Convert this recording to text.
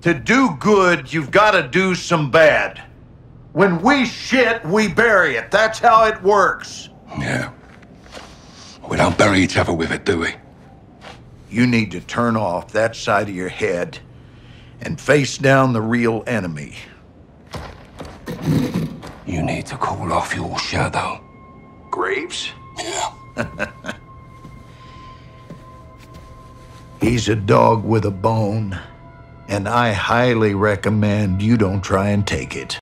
To do good, you've got to do some bad. When we shit, we bury it. That's how it works. Yeah. We don't bury each other with it, do we? You need to turn off that side of your head and face down the real enemy. You need to call off your shadow. Graves? Yeah. He's a dog with a bone, and I highly recommend you don't try and take it.